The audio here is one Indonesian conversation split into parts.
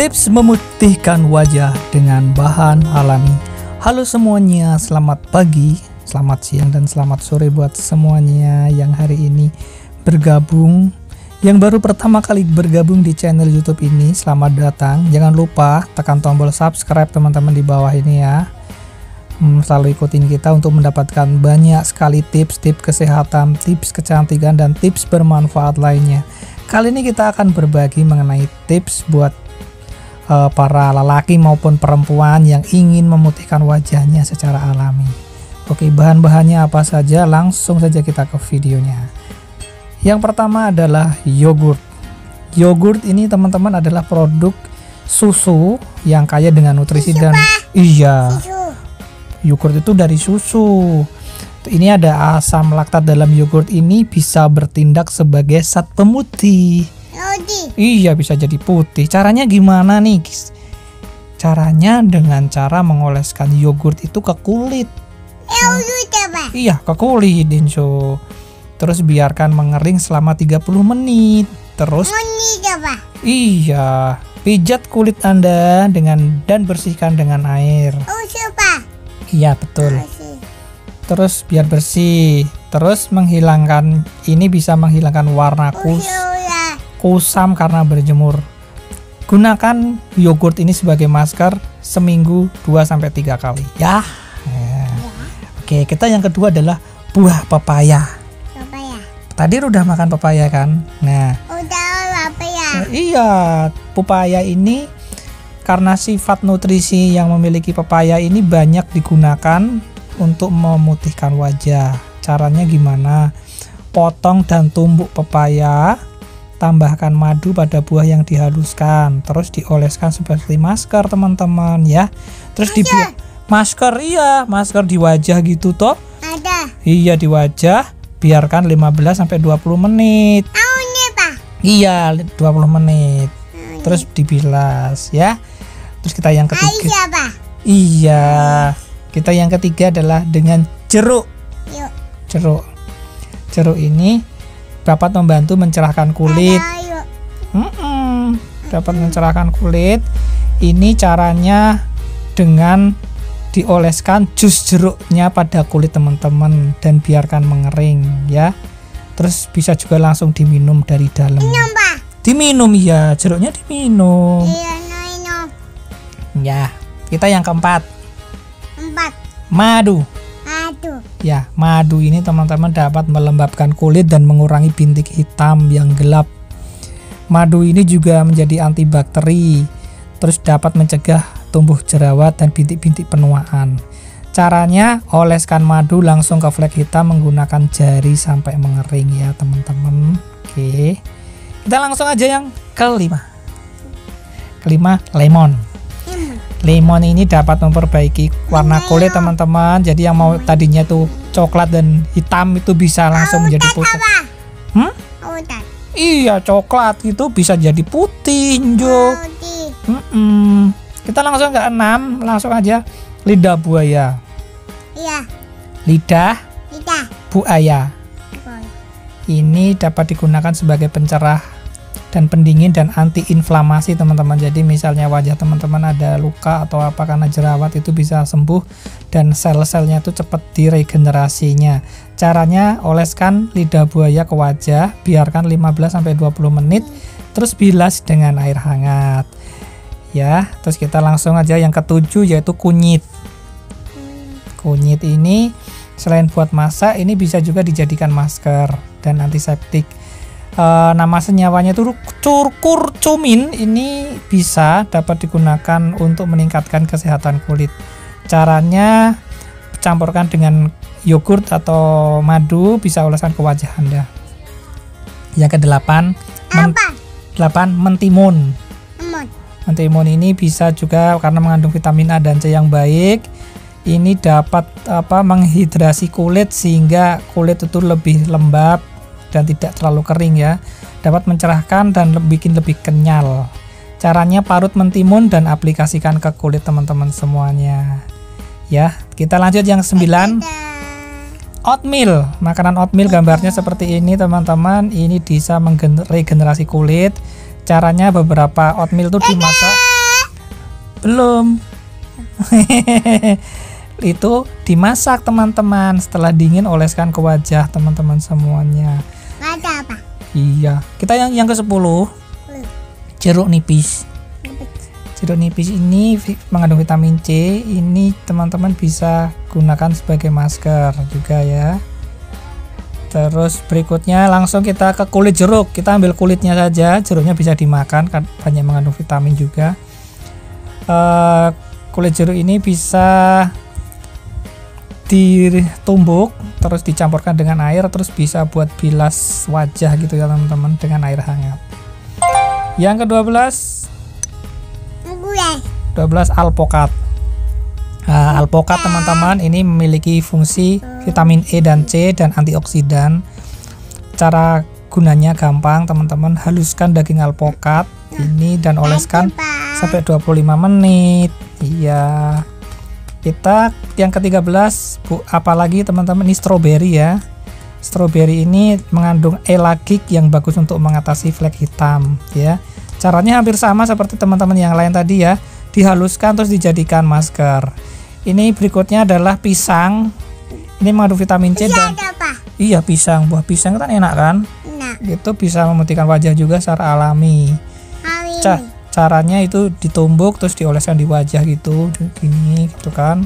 Tips memutihkan wajah dengan bahan alami. Halo semuanya, selamat pagi, selamat siang, dan selamat sore buat semuanya yang hari ini bergabung. Yang baru pertama kali bergabung di channel YouTube ini, selamat datang. Jangan lupa tekan tombol subscribe teman-teman di bawah ini ya. Selalu ikutin kita untuk mendapatkan banyak sekali tips-tips kesehatan, tips kecantikan, dan tips bermanfaat lainnya. Kali ini kita akan berbagi mengenai tips buat para lelaki maupun perempuan yang ingin memutihkan wajahnya secara alami. Oke, bahan-bahannya apa saja? Langsung saja kita ke videonya. Yang pertama adalah yogurt. Yogurt ini teman-teman adalah produk susu yang kaya dengan nutrisi dan yogurt itu dari susu. Ini ada asam laktat dalam yogurt, ini bisa bertindak sebagai zat pemutih. Iya, bisa jadi putih. Caranya gimana nih, guys? Caranya dengan cara mengoleskan yogurt itu ke kulit. Iya, ke kulit, Denso. Terus biarkan mengering selama 30 menit. Terus iya, pijat kulit Anda dan bersihkan dengan air. Iya, betul. Terus biar bersih. Terus menghilangkan, ini bisa menghilangkan warna kusam karena berjemur. Gunakan yogurt ini sebagai masker seminggu 2-3 kali ya. Oke, kita yang kedua adalah buah pepaya. Tadi udah makan pepaya kan? Nah, iya, pepaya ini karena sifat nutrisi yang memiliki pepaya ini banyak digunakan untuk memutihkan wajah. Caranya gimana? Potong dan tumbuk pepaya, tambahkan madu pada buah yang dihaluskan, terus dioleskan seperti masker teman-teman ya. Terus masker, iya, masker di wajah gitu toh. Iya, di wajah, biarkan 15-20 menit. Iya, 20 menit. Terus dibilas ya. Terus kita yang ketiga. Iya, kita yang ketiga adalah dengan jeruk. Jeruk ini dapat membantu mencerahkan kulit. Dapat mencerahkan kulit. Ini caranya dengan dioleskan jus jeruknya pada kulit teman-teman dan biarkan mengering ya. Terus bisa juga langsung diminum dari dalam. Diminum ya, jeruknya diminum. Ya, kita yang keempat. Madu. Ya, madu ini teman-teman dapat melembabkan kulit dan mengurangi bintik hitam yang gelap. Madu ini juga menjadi antibakteri, terus dapat mencegah tumbuh jerawat dan bintik-bintik penuaan. Caranya, oleskan madu langsung ke flek hitam menggunakan jari sampai mengering ya teman-teman. Oke, kita langsung aja yang kelima. Lemon. Lemon ini dapat memperbaiki warna kulit teman-teman. Jadi yang mau tadinya tuh coklat dan hitam itu bisa langsung menjadi putih. Iya, coklat itu bisa jadi putih, Jo. Kita langsung ke 6, langsung aja lidah buaya. Lidah buaya. Ini dapat digunakan sebagai pencerah dan pendingin dan anti-inflamasi teman-teman. Jadi misalnya wajah teman-teman ada luka atau apa karena jerawat, itu bisa sembuh dan sel-selnya itu cepat diregenerasinya. Caranya, oleskan lidah buaya ke wajah, biarkan 15-20 menit, terus bilas dengan air hangat ya. Terus kita langsung aja yang ketujuh, yaitu kunyit. Kunyit ini selain buat masak, ini bisa juga dijadikan masker dan antiseptik. Nama senyawanya itu curcumin. Ini bisa dapat digunakan untuk meningkatkan kesehatan kulit. Caranya, campurkan dengan yogurt atau madu, bisa oleskan ke wajah Anda. Yang ke-8, mentimun. Mentimun ini bisa juga karena mengandung vitamin A dan C yang baik. Ini dapat menghidrasi kulit sehingga kulit itu lebih lembab dan tidak terlalu kering ya. Dapat mencerahkan dan bikin lebih kenyal. Caranya, parut mentimun dan aplikasikan ke kulit teman-teman semuanya ya. Kita lanjut yang 9, oatmeal. Makanan oatmeal gambarnya seperti ini teman-teman. Ini bisa meregenerasi kulit. Caranya, beberapa oatmeal itu dimasak Belum. Itu dimasak teman-teman. Setelah dingin oleskan ke wajah teman-teman semuanya. Ada apa? Iya. Kita yang ke-10. Jeruk nipis. Jeruk nipis ini mengandung vitamin C. Ini teman-teman bisa gunakan sebagai masker juga ya. Terus berikutnya langsung kita ke kulit jeruk. Kita ambil kulitnya saja. Jeruknya bisa dimakan, kan banyak mengandung vitamin juga. Kulit jeruk ini bisa ditumbuk, terus dicampurkan dengan air, terus bisa buat bilas wajah gitu ya teman-teman, dengan air hangat. Yang ke-12 alpokat. Nah, alpokat teman-teman ini memiliki fungsi vitamin E dan C dan antioksidan. Cara gunanya gampang teman-teman, haluskan daging alpokat ini dan oleskan sampai 25 menit. Iya. Kita yang ke-13 apalagi teman-teman, ini stroberi ya. Stroberi ini mengandung elagik yang bagus untuk mengatasi flek hitam ya. Caranya hampir sama seperti teman-teman yang lain tadi ya. Dihaluskan terus dijadikan masker. Ini berikutnya adalah pisang. Ini mengandung vitamin C dan iya, pisang, buah pisang kan enak kan? Enak. Itu bisa memutihkan wajah juga secara alami. Caranya itu ditumbuk terus dioleskan di wajah gitu, gini gitu kan?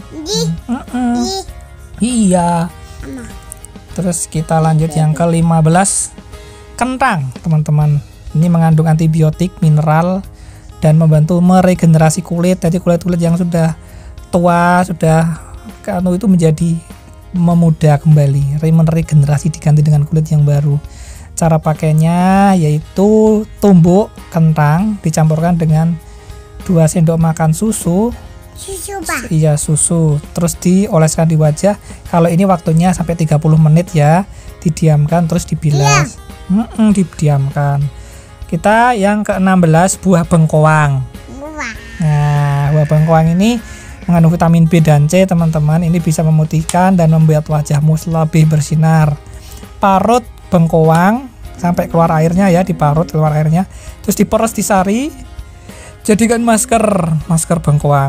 Iya. Terus kita lanjut yang ke-15, kentang teman-teman. Ini mengandung antibiotik, mineral dan membantu meregenerasi kulit. Jadi kulit-kulit yang sudah tua, sudah itu menjadi memuda kembali, meregenerasi diganti dengan kulit yang baru. Cara pakainya yaitu tumbuk kentang dicampurkan dengan 2 sendok makan susu. Pak. Iya, susu. Terus dioleskan di wajah. Kalau ini waktunya sampai 30 menit ya. Didiamkan terus dibilas. Didiamkan. Kita yang ke-16 buah bengkoang. Nah, buah bengkoang ini mengandung vitamin B dan C teman-teman. Ini bisa memutihkan dan membuat wajahmu lebih bersinar. Parut bengkoang sampai keluar airnya ya, diparut keluar airnya. Terus diperes, disari, jadikan masker bengkoang.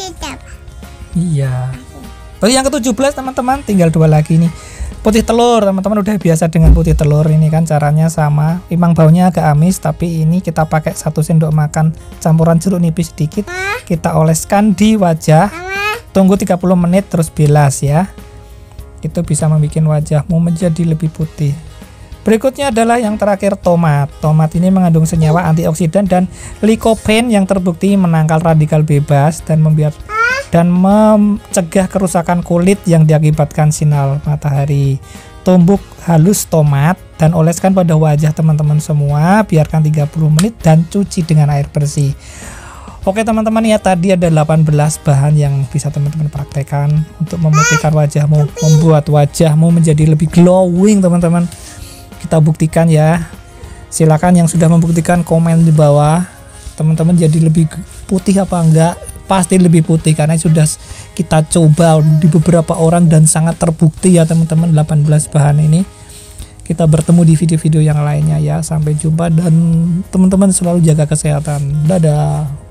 Iya. Terus yang ke-17 teman-teman, tinggal 2 lagi nih. Putih telur teman-teman, udah biasa dengan putih telur ini kan, caranya sama. Memang baunya agak amis, tapi ini kita pakai 1 sendok makan campuran jeruk nipis sedikit. Kita oleskan di wajah. Tunggu 30 menit terus bilas ya. Itu bisa membuat wajahmu menjadi lebih putih. Berikutnya adalah yang terakhir, tomat. Tomat ini mengandung senyawa antioksidan dan likopen yang terbukti menangkal radikal bebas dan mencegah kerusakan kulit yang diakibatkan sinar matahari. Tumbuk halus tomat dan oleskan pada wajah teman-teman semua, biarkan 30 menit dan cuci dengan air bersih. Oke teman-teman ya, tadi ada 18 bahan yang bisa teman-teman praktekkan untuk memutihkan wajahmu, membuat wajahmu menjadi lebih glowing teman-teman. Kita buktikan ya. Silakan yang sudah membuktikan komen di bawah. Teman-teman jadi lebih putih apa enggak? Pasti lebih putih karena sudah kita coba di beberapa orang dan sangat terbukti ya teman-teman 18 bahan ini. Kita bertemu di video-video yang lainnya ya. Sampai jumpa dan teman-teman selalu jaga kesehatan. Dadah.